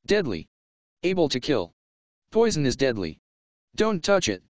Deadly. Able to kill. Poison is deadly. Don't touch it.